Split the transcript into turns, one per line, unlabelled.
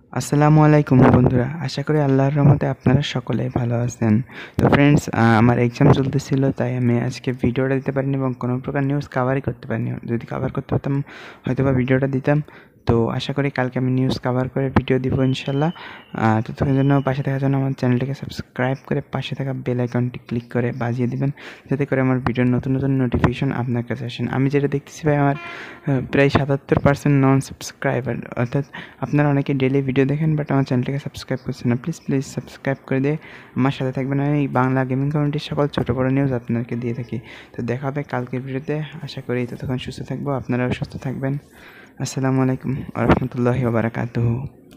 আসসালামু আলাইকুম বন্ধুরা, আশা করি আল্লাহর রহমতে আপনারা সকলেই ভালো আছেন। তো ফ্রেন্ডস, আমার এক্সাম চলতেছিল, তাই আমি আজকে ভিডিওটা দিতে পারিনি এবং কোনো প্রকার নিউজ কাভারই করতে পারিনি। যদি কাভার করতে পারতাম হয়তোবা ভিডিওটা দিতাম। তো আশা করি কালকে আমি নিউজ কাভার করে ভিডিও দিব ইনশাল্লাহ। ততক্ষণের জন্য পাশে থাকার জন্য আমার চ্যানেলটিকে সাবস্ক্রাইব করে পাশে থাকা বেল আইকনটি ক্লিক করে বাজিয়ে দিবেন, যাতে করে আমার ভিডিওর নতুন নতুন নোটিফিকেশন আপনার কাছে আসেন। আমি যেটা দেখতেছি ভাই, আমার প্রায় ৭৭% নন সাবস্ক্রাইবার, অর্থাৎ আপনারা অনেকে ডেইলি ভিডিও দেখেন বাট আমার চ্যানেলটিকে সাবস্ক্রাইব করছেন না। প্লিজ সাবস্ক্রাইব করে দিয়ে আমার সাথে থাকবেন। আমি বাংলা গেমিং কমিউনিটির সকল ছোটো বড়ো নিউজ আপনাদেরকে দিয়ে থাকি। তো দেখা হবে কালকের ভিডিওতে। আশা করি ততক্ষণ সুস্থ থাকবো, আপনারাও সুস্থ থাকবেন। আসসালামু আলাইকুম ওয়া রাহমাতুল্লাহি ওয়া বারাকাতুহু।